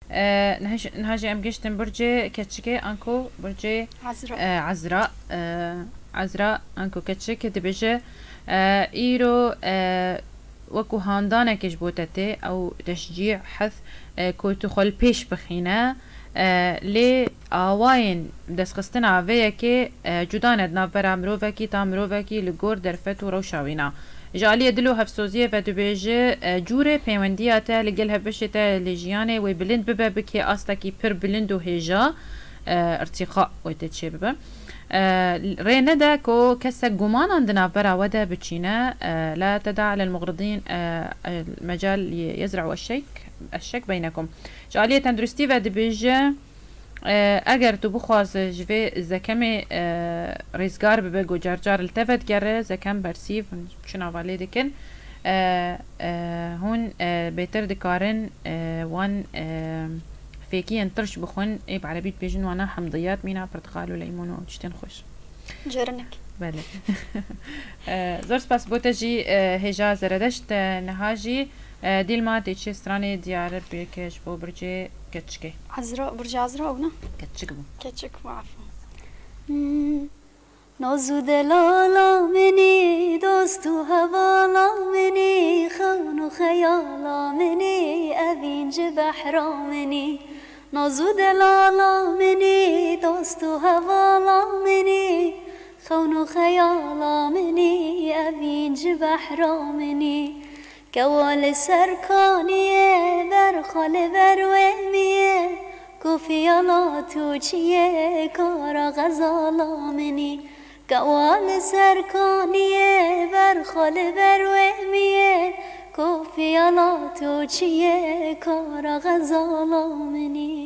نهاجي ام گشتم برج کچکه انکو برج عزراء. عزراء. عزراء انکو کچکه دبیجه ایرو وكو هاندانكش بوتتي او تشجيع حث كو تخل بيش بخينه لي آواين دسخستنا ويكي جداند نافرا مروفكي تا مروفكي لغور درفتو روشاوينا جالية دلو هفسوزية ودبيجي جوري بيوندياتا لقل هفشتا لجياني وبلند ببا بكي أستاكي پر بلندو هيجا ارتقاء ويتتشي ببا ريندا كو كسا قمان عندنا برا ودا بتشينا لا تدع للمغرضين المجال يزرعوا الشك بينكم جالية تندرستي ودبيجي اگر تو بخواز جوی زکم ریزگار ببگو جرجار التفت گره زکم برسیف چنا والی دکن هون بهتر دکارن وان فيكي انطرش بخون اي بعربيت بيجن وانا حمضيات مينا برتقال وليمون وتشتين خوش جرنك بله زور سپاس بوتجي هجا زردشت نهاجي ديل ما تيجي ستراني ديار بيكش بو برجي كتشكي عزراء برج عزراء ونا كتشك بو كتشك معفو نازو دلالا مني دوستو هوالا مني خون خيالا مني أبينج بحرا مني نازو دلالا مني دوستو هوالا مني خون خيالا مني أبينج بحرا مني كوال سركانية برخال بروهمية كوفيالا توچية كارا غزالا مني كوال سركانية برخال بروهمية كوفيالا توچية كارا غزالا مني